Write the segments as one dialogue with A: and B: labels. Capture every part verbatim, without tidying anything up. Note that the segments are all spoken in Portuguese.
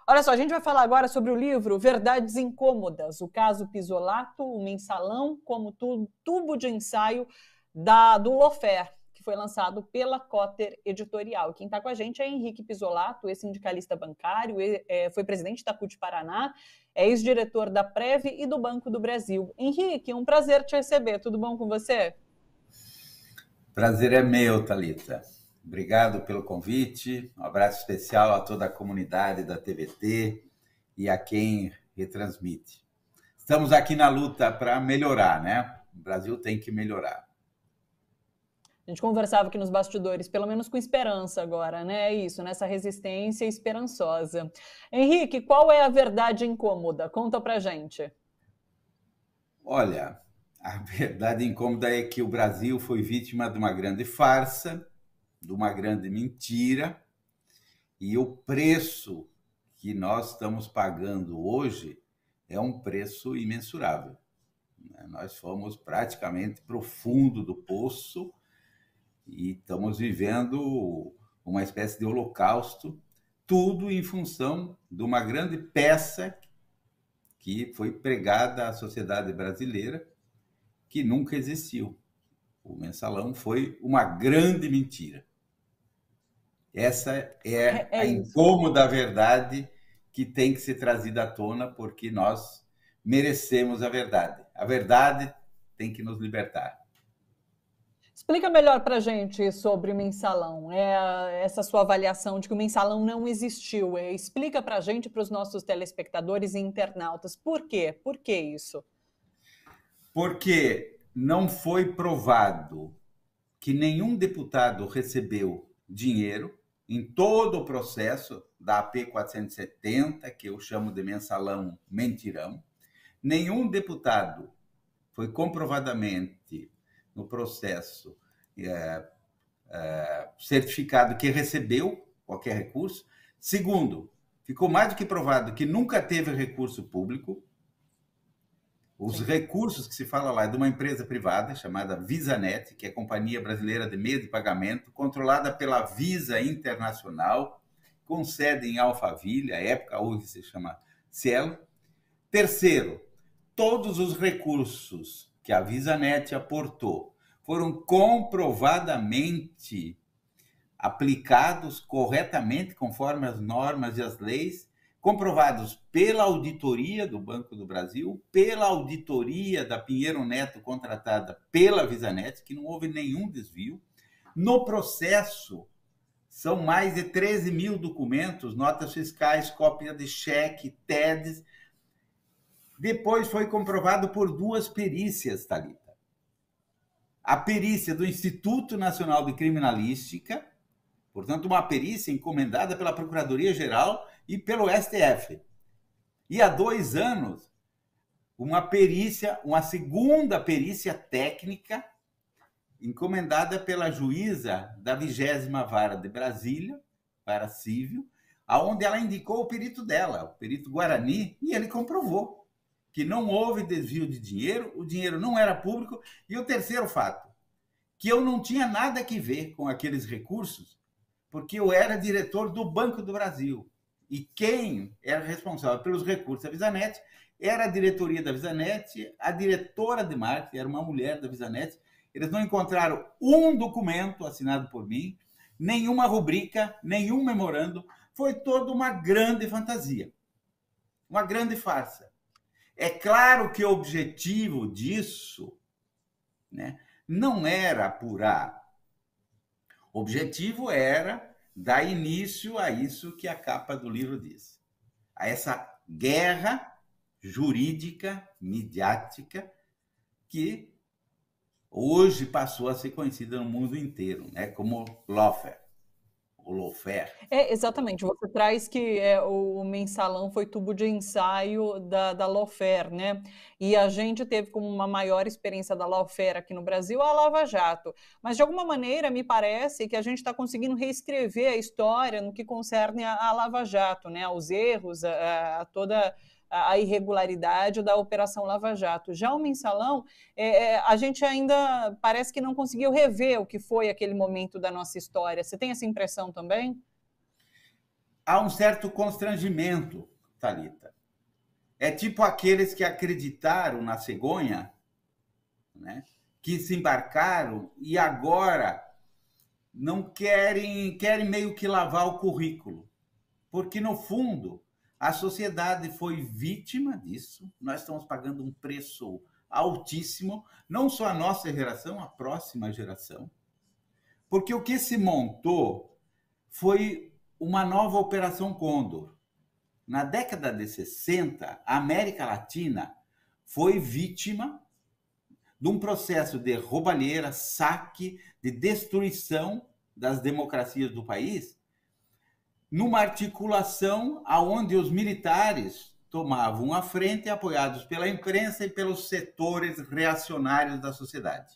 A: Olha só, a gente vai falar agora sobre o livro Verdades Incômodas, o caso Pisolato, o mensalão como tu, tubo de ensaio da, do Lawfare, que foi lançado pela Cotter Editorial. Quem está com a gente é Henrique Pisolato, ex-sindicalista bancário, é, foi presidente da C U T Paraná, é ex-diretor da Prev e do Banco do Brasil. Henrique, um prazer te receber. Tudo bom com você?
B: Prazer é meu, Thalita. Obrigado pelo convite. Um abraço especial a toda a comunidade da T V T e a quem retransmite. Estamos aqui na luta para melhorar, né? O Brasil tem que melhorar.
A: A gente conversava aqui nos bastidores, pelo menos com esperança agora, né? É isso, nessa resistência esperançosa. Henrique, qual é a verdade incômoda? Conta pra gente.
B: Olha, a verdade incômoda é que o Brasil foi vítima de uma grande farsa, de uma grande mentira, e o preço que nós estamos pagando hoje é um preço imensurável. Nós fomos praticamente para o fundo do poço e estamos vivendo uma espécie de holocausto, tudo em função de uma grande peça que foi pregada à sociedade brasileira, que nunca existiu. O mensalão foi uma grande mentira. Essa é,
A: é, é
B: a incômoda verdade que tem que ser trazida à tona, porque nós merecemos a verdade. A verdade tem que nos libertar.
A: Explica melhor para a gente sobre o mensalão, é, essa sua avaliação de que o mensalão não existiu. É, explica para a gente, para os nossos telespectadores e internautas, por quê? Por que isso?
B: Porque não foi provado que nenhum deputado recebeu dinheiro em todo o processo da A P quatrocentos e setenta, que eu chamo de mensalão mentirão. Nenhum deputado foi comprovadamente no processo é, é, certificado que recebeu qualquer recurso. Segundo, ficou mais do que provado que nunca teve recurso público. Os Sim. recursos que se fala lá é de uma empresa privada chamada VisaNet, que é a Companhia Brasileira de Meio de Pagamento, controlada pela Visa Internacional, com sede em Alphaville, à época hoje se chama Cielo. Terceiro, todos os recursos que a VisaNet aportou foram comprovadamente aplicados corretamente, conforme as normas e as leis, comprovados pela auditoria do Banco do Brasil, pela auditoria da Pinheiro Neto contratada pela VisaNet, que não houve nenhum desvio. No processo, são mais de treze mil documentos, notas fiscais, cópia de cheque, T E Ds. Depois foi comprovado por duas perícias, Thalita. A perícia do Instituto Nacional de Criminalística, portanto, uma perícia encomendada pela Procuradoria-Geral e pelo S T F. E há dois anos, uma perícia, uma segunda perícia técnica, encomendada pela juíza da vigésima Vara de Brasília, Vara Civil, aonde ela indicou o perito dela, o perito Guarani, e ele comprovou que não houve desvio de dinheiro, o dinheiro não era público. E o terceiro fato, que eu não tinha nada que ver com aqueles recursos, porque eu era diretor do Banco do Brasil. E quem era responsável pelos recursos da VisaNet era a diretoria da VisaNet, a diretora de marketing, era uma mulher da VisaNet. Eles não encontraram um documento assinado por mim, nenhuma rubrica, nenhum memorando. Foi toda uma grande fantasia, uma grande farsa. É claro que o objetivo disso, né, não era apurar. O objetivo era dar início a isso que a capa do livro diz. A essa guerra jurídica, midiática, que hoje passou a ser conhecida no mundo inteiro, né, como Lawfare. O Lawfare.
A: É, exatamente. Você traz que é, o mensalão foi tubo de ensaio da, da Lawfare, né? E a gente teve como uma maior experiência da Lawfare aqui no Brasil a Lava Jato. Mas, de alguma maneira, me parece que a gente está conseguindo reescrever a história no que concerne a, a Lava Jato, né? Aos erros, a, a toda a irregularidade da Operação Lava Jato. Já o mensalão, é, a gente ainda parece que não conseguiu rever o que foi aquele momento da nossa história. Você tem essa impressão também?
B: há um certo constrangimento, Thalita. É tipo aqueles que acreditaram na cegonha, né? Que se embarcaram e agora não querem, querem meio que lavar o currículo. Porque, no fundo, a sociedade foi vítima disso. Nós estamos pagando um preço altíssimo, não só a nossa geração, a próxima geração. Porque o que se montou foi uma nova Operação Condor. Na década de sessenta, a América Latina foi vítima de um processo de roubalheira, saque, de destruição das democracias do país, numa articulação aonde os militares tomavam a frente, apoiados pela imprensa e pelos setores reacionários da sociedade.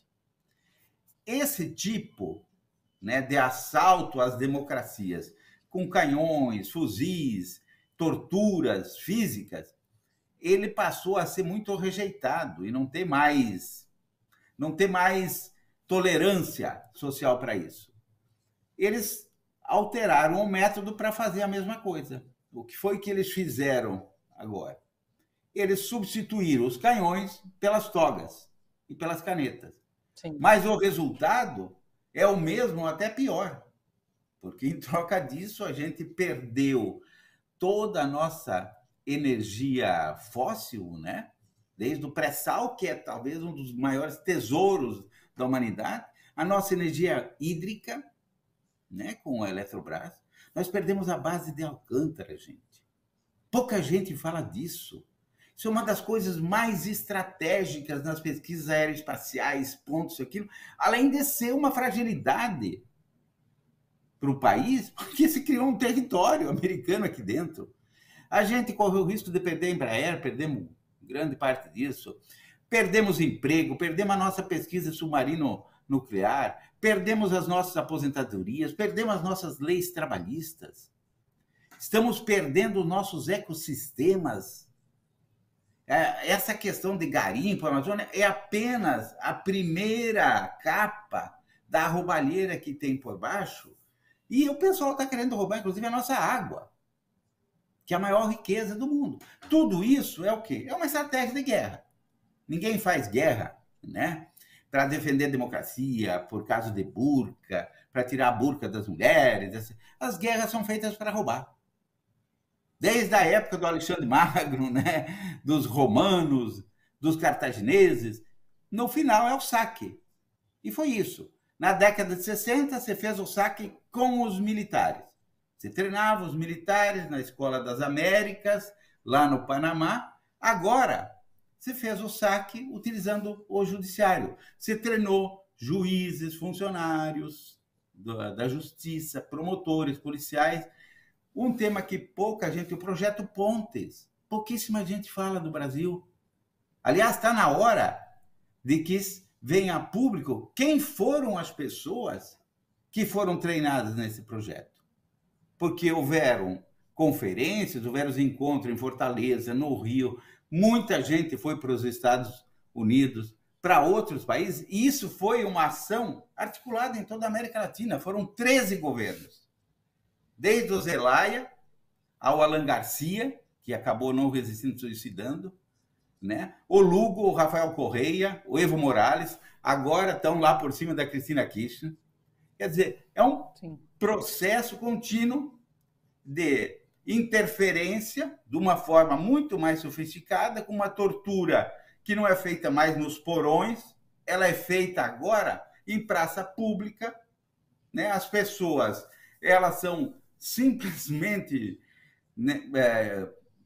B: Esse tipo, né, de assalto às democracias, com canhões, fuzis, torturas físicas, ele passou a ser muito rejeitado e não tem mais, não tem mais tolerância social para isso. Eles alteraram o método para fazer a mesma coisa. O que foi que eles fizeram agora? Eles substituíram os canhões pelas togas e pelas canetas. Sim. Mas o resultado é o mesmo, até pior. Porque em troca disso a gente perdeu toda a nossa energia fóssil, né? Desde o pré-sal, que é talvez um dos maiores tesouros da humanidade, a nossa energia hídrica, né? Com a Eletrobras. Nós perdemos a base de Alcântara, gente. Pouca gente fala disso. Isso é uma das coisas mais estratégicas nas pesquisas aeroespaciais, pontos, aquilo, além de ser uma fragilidade para o país, porque se criou um território americano aqui dentro. A gente correu o risco de perder a Embraer, perdemos grande parte disso, perdemos emprego, perdemos a nossa pesquisa submarino-nuclear, perdemos as nossas aposentadorias, perdemos as nossas leis trabalhistas, estamos perdendo os nossos ecossistemas. Essa questão de garimpo, Amazônia, é apenas a primeira capa da roubalheira que tem por baixo. E o pessoal está querendo roubar, inclusive, a nossa água, que é a maior riqueza do mundo. Tudo isso é o quê? É uma estratégia de guerra. Ninguém faz guerra, né, para defender a democracia, por causa de burca, para tirar a burca das mulheres. As guerras são feitas para roubar. Desde a época do Alexandre Magno, né, dos romanos, dos cartagineses, no final é o saque. E foi isso. Na década de sessenta, você fez o saque com os militares. Você treinava os militares na Escola das Américas, lá no Panamá. Agora, você fez o saque utilizando o judiciário. Você treinou juízes, funcionários da justiça, promotores, policiais. Um tema que pouca gente... O projeto Pontes. Pouquíssima gente fala do Brasil. Aliás, está na hora de que venha a público quem foram as pessoas que foram treinadas nesse projeto. Porque houveram conferências, houveram os encontros em Fortaleza, no Rio, muita gente foi para os Estados Unidos, para outros países, e isso foi uma ação articulada em toda a América Latina. Foram treze governos, desde o Zelaya ao Alan Garcia, que acabou não resistindo, suicidando, né? O Lugo, o Rafael Correia, o Evo Morales, agora estão lá por cima da Cristina Kirchner. Quer dizer, é um Sim. processo contínuo de interferência de uma forma muito mais sofisticada, com uma tortura que não é feita mais nos porões, ela é feita agora em praça pública, né? As pessoas, elas são simplesmente, né, é,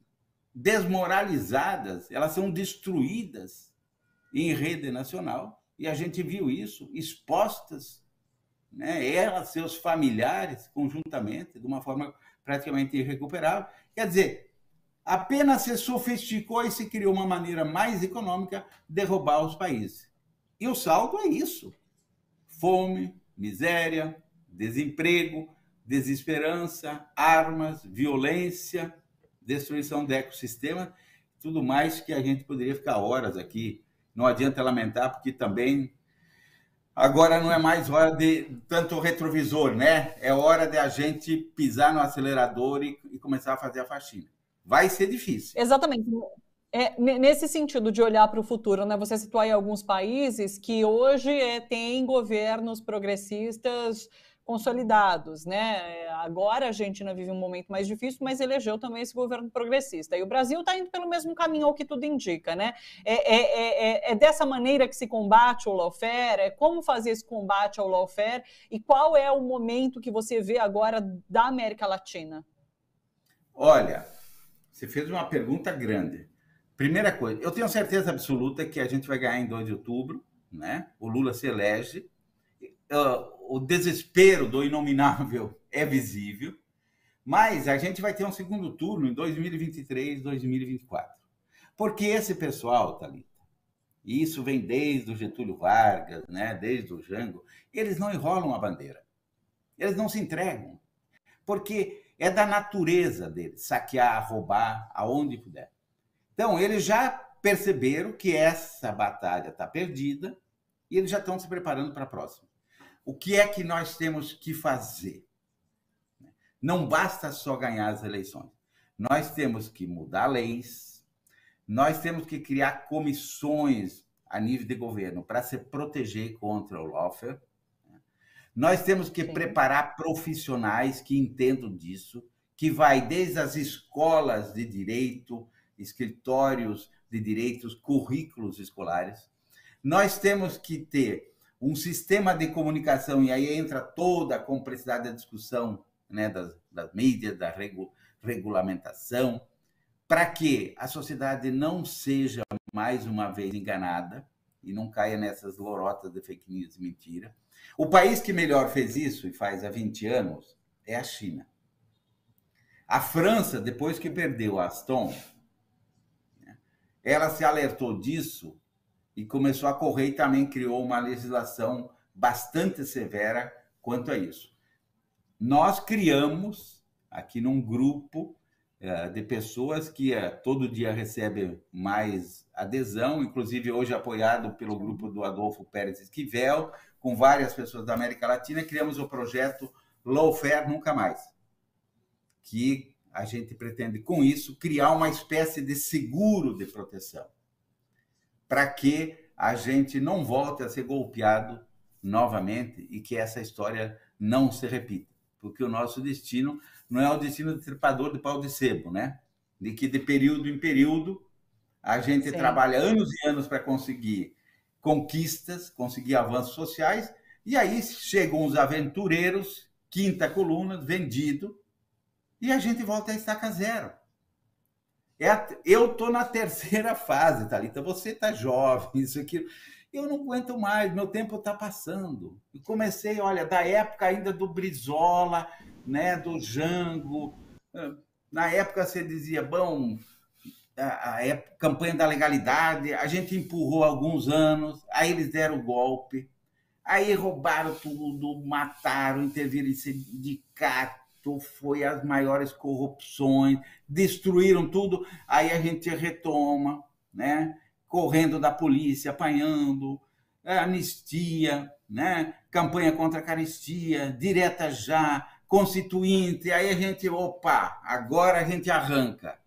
B: desmoralizadas, elas são destruídas em rede nacional, e a gente viu isso, expostas, né, elas, seus familiares, conjuntamente, de uma forma praticamente irrecuperável. Quer dizer, apenas se sofisticou e se criou uma maneira mais econômica de roubar os países. E o saldo é isso: fome, miséria, desemprego, desesperança, armas, violência, destruição do ecossistema, tudo mais que a gente poderia ficar horas aqui. Não adianta lamentar, porque também Agora não é mais hora de tanto retrovisor, né? É hora de a gente pisar no acelerador e, e começar a fazer a faxina. Vai ser difícil.
A: Exatamente. É, nesse sentido de olhar para o futuro, né? Você citou aí alguns países que hoje é, têm governos progressistas consolidados, né? Agora a Argentina vive um momento mais difícil, mas elegeu também esse governo progressista. E o Brasil está indo pelo mesmo caminho, ao que tudo indica, né? É, é, é, é dessa maneira que se combate o lawfare? É como fazer esse combate ao lawfare? E qual é o momento que você vê agora da América Latina?
B: Olha, você fez uma pergunta grande. Primeira coisa, eu tenho certeza absoluta que a gente vai ganhar em dois de outubro, né? O Lula se elege. O desespero do inominável é visível, mas a gente vai ter um segundo turno em dois mil e vinte e três, dois mil e vinte e quatro. Porque esse pessoal, Thalita, e isso vem desde o Getúlio Vargas, né? Desde o Jango, eles não enrolam a bandeira. Eles não se entregam. Porque é da natureza deles saquear, roubar, aonde puder. Então, eles já perceberam que essa batalha está perdida e eles já estão se preparando para a próxima. O que é que nós temos que fazer? Não basta só ganhar as eleições. Nós temos que mudar leis, nós temos que criar comissões a nível de governo para se proteger contra o lawfare. Nós temos que Sim. preparar profissionais que entendam disso, que vai desde as escolas de direito, escritórios de direitos, currículos escolares. Nós temos que ter um sistema de comunicação, e aí entra toda a complexidade da discussão, né, das, das mídias, da regu, regulamentação, para que a sociedade não seja mais uma vez enganada e não caia nessas lorotas de fake news e mentira. O país que melhor fez isso, e faz há vinte anos, é a China. A França, depois que perdeu a Aston, ela se alertou disso e começou a correr e também criou uma legislação bastante severa quanto a isso. Nós criamos aqui num grupo de pessoas que todo dia recebem mais adesão, inclusive hoje apoiado pelo grupo do Adolfo Pérez Esquivel, com várias pessoas da América Latina, criamos o projeto Lawfare Nunca Mais, que a gente pretende, com isso, criar uma espécie de seguro de proteção, para que a gente não volte a ser golpeado novamente e que essa história não se repita. Porque o nosso destino não é o destino de trepador de pau de sebo, né? De que de período em período a gente Sim. trabalha anos e anos para conseguir conquistas, conseguir avanços sociais, e aí chegam os aventureiros, quinta coluna, vendido, e a gente volta a estaca zero. É a, eu estou na terceira fase, Thalita. Você está jovem, isso aqui. Eu não aguento mais, meu tempo está passando. Eu comecei, olha, da época ainda do Brizola, né, do Jango. Na época você dizia, bom, a, a época, campanha da legalidade, a gente empurrou alguns anos, aí eles deram o golpe, aí roubaram tudo, mataram, interviram em sindicato, foi as maiores corrupções, destruíram tudo, aí a gente retoma, né? Correndo da polícia, apanhando, anistia, né? Campanha contra a carestia, direta já, constituinte, aí a gente, opa, agora a gente arranca.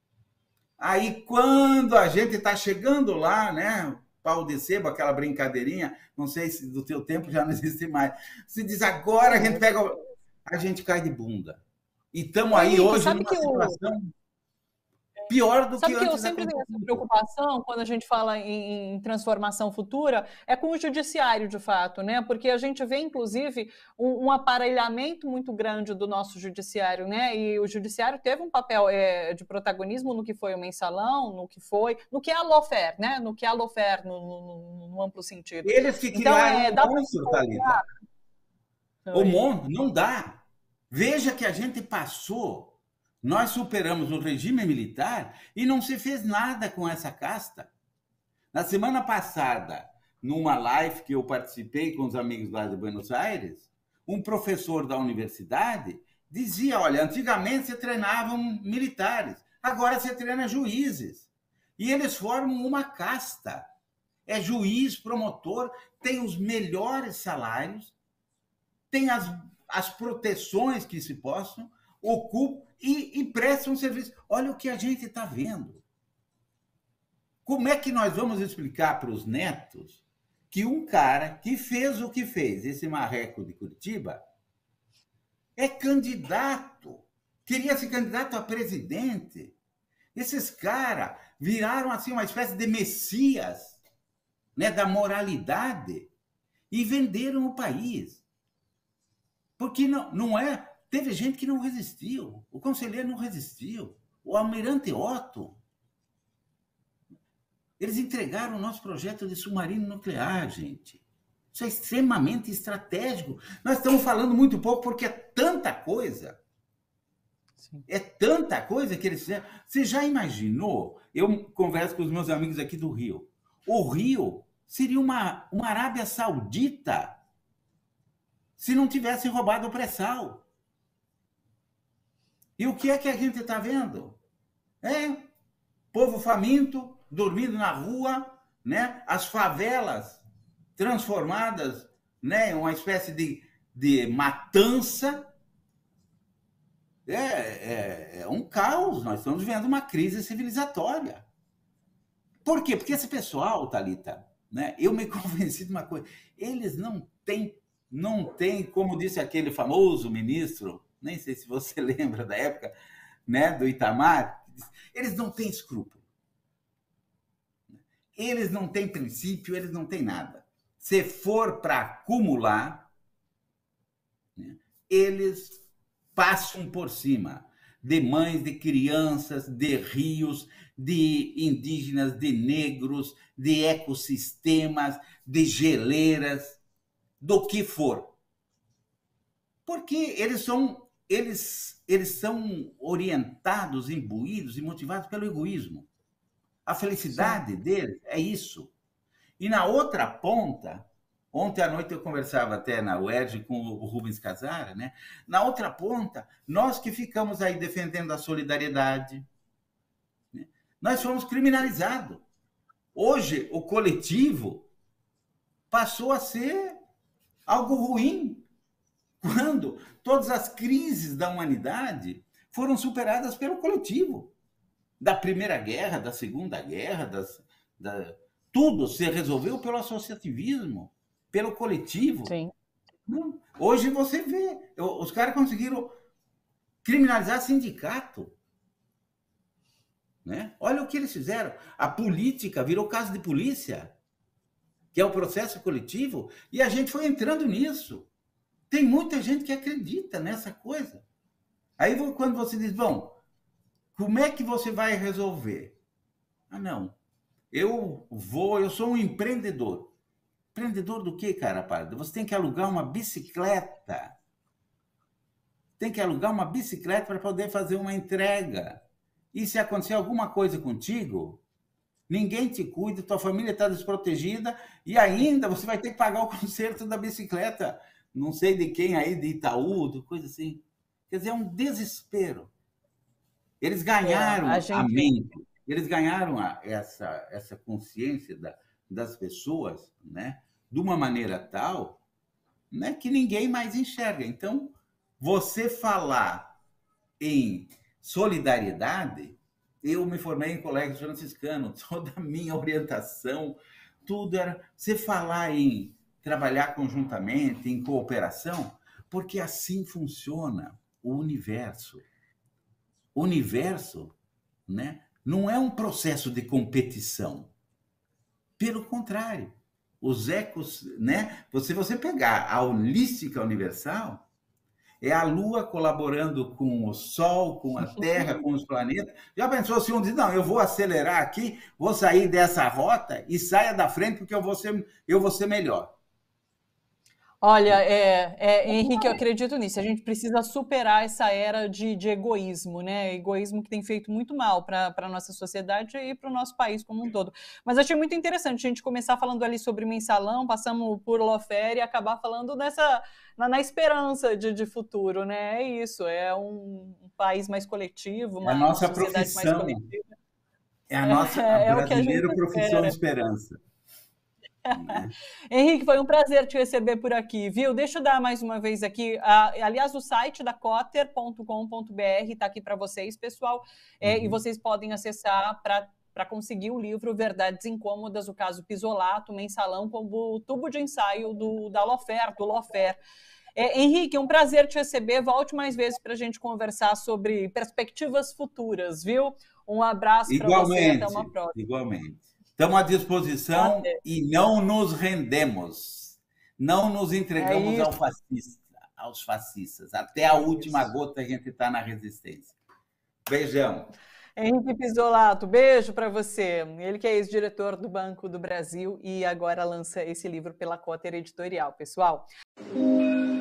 B: Aí quando a gente está chegando lá, né? Pau de sebo, aquela brincadeirinha, não sei se do teu tempo já não existe mais, se diz agora a gente pega... a gente cai de bunda. E estamos aí hoje numa situação pior do que antes.
A: Sabe que eu sempre tenho essa preocupação quando a gente fala em, em transformação futura, é com o judiciário, de fato, né? Porque a gente vê, inclusive, um, um aparelhamento muito grande do nosso judiciário, né? E o judiciário teve um papel é, de protagonismo no que foi o mensalão, no que foi, no que é a lawfare, né? No que é a lawfare, no, no, no amplo sentido.
B: Eles que criaram então, é, o monstro, Thalita. O monstro não dá. Veja que a gente passou, nós superamos o regime militar e não se fez nada com essa casta. Na semana passada, numa live que eu participei com os amigos lá de Buenos Aires, um professor da universidade dizia, olha, antigamente se treinavam militares, agora se treina juízes. E eles formam uma casta. é juiz, promotor, tem os melhores salários, tem as, as proteções que se possam, ocupam e, e prestam um serviço. Olha o que a gente está vendo. Como é que nós vamos explicar para os netos que um cara que fez o que fez, esse marreco de Curitiba, é candidato, queria ser candidato a presidente? Esses caras viraram assim uma espécie de messias, né, da moralidade e venderam o país. Porque não, não é... Teve gente que não resistiu. O conselheiro não resistiu. O almirante Otto. Eles entregaram o nosso projeto de submarino nuclear, gente. Isso é extremamente estratégico. Nós estamos falando muito pouco porque é tanta coisa. Sim. É tanta coisa que eles fizeram. Você já imaginou? Eu converso com os meus amigos aqui do Rio. O Rio seria uma, uma Arábia Saudita se não tivesse roubado o pré-sal. E o que é que a gente está vendo? É povo faminto, dormindo na rua, né? As favelas transformadas, né, em uma espécie de, de matança. É, é, é um caos. Nós estamos vivendo uma crise civilizatória. Por quê? Porque esse pessoal, Thalita, né, eu me convenci de uma coisa. Eles não têm, não têm, como disse aquele famoso ministro, nem sei se você lembra da época, né, do Itamar, eles não têm escrúpulo. Eles não têm princípio, eles não têm nada. Se for para acumular, né, eles passam por cima de mães, de crianças, de rios, de indígenas, de negros, de ecossistemas, de geleiras, do que for. Porque eles são, eles, eles são orientados, imbuídos e motivados pelo egoísmo. A felicidade Sim. deles é isso. E na outra ponta, ontem à noite eu conversava até na U E R J com o Rubens Casara, né? Na outra ponta, nós que ficamos aí defendendo a solidariedade, né? Nós fomos criminalizados. Hoje, o coletivo passou a ser algo ruim, quando todas as crises da humanidade foram superadas pelo coletivo. Da Primeira Guerra, da Segunda Guerra, das, da... tudo se resolveu pelo associativismo, pelo coletivo.
A: Sim.
B: Hoje você vê, os caras conseguiram criminalizar sindicato. Né? Olha o que eles fizeram. A política virou caso de polícia, que é o processo coletivo, e a gente foi entrando nisso. Tem muita gente que acredita nessa coisa. Aí quando você diz, bom, como é que você vai resolver? Ah, não. Eu vou, eu sou um empreendedor. Empreendedor do quê, cara parda? Você tem que alugar uma bicicleta. Tem que alugar uma bicicleta para poder fazer uma entrega. E se acontecer alguma coisa contigo, ninguém te cuida, tua família está desprotegida e ainda você vai ter que pagar o conserto da bicicleta. Não sei de quem aí, de Itaú, de coisa assim. Quer dizer, é um desespero. Eles ganharam é, a, gente... a mente, eles ganharam a, essa, essa consciência da, das pessoas, né, de uma maneira tal, né, que ninguém mais enxerga. Então, você falar em solidariedade, eu me formei em colégio franciscano, toda a minha orientação, tudo era você falar em trabalhar conjuntamente, em cooperação, porque assim funciona o universo. O universo, né, não é um processo de competição. Pelo contrário, os ecos, né, se você pegar a holística universal, é a Lua colaborando com o Sol, com a Terra, com os planetas. Já pensou se um diz, não, eu vou acelerar aqui, vou sair dessa rota e saia da frente porque eu vou ser, eu vou ser melhor.
A: Olha, é, é, Henrique, eu acredito nisso. A gente precisa superar essa era de, de egoísmo, né? Egoísmo que tem feito muito mal para a nossa sociedade e para o nosso país como um todo. Mas achei muito interessante a gente começar falando ali sobre mensalão, passamos por Lawfare e acabar falando nessa, na, na esperança de, de futuro, né? É isso, é um, um país mais coletivo, uma,
B: é a nossa
A: sociedade
B: profissão,
A: mais coletiva.
B: É a nossa
A: é,
B: a brasileira
A: é
B: profissão
A: espera.
B: Esperança. Né?
A: Henrique, foi um prazer te receber por aqui, viu? Deixa eu dar mais uma vez aqui, uh, aliás, o site da cotter ponto com ponto br está aqui para vocês, pessoal, é, uhum. e vocês podem acessar para para conseguir o livro Verdades Incômodas, o caso Pisolato, Mensalão, como tubo de ensaio do, da Lawfare, do Lawfare. É, Henrique, é um prazer te receber. Volte mais vezes para a gente conversar sobre perspectivas futuras, viu? Um abraço para você, até uma próxima.
B: Igualmente. Estamos à disposição até. E não nos rendemos. Não nos entregamos é ao fascista, aos fascistas. Até a última isso. Gota a gente está na resistência. Beijão.
A: Henrique Pisolato, beijo para você. Ele que é ex-diretor do Banco do Brasil e agora lança esse livro pela Cotter Editorial, pessoal.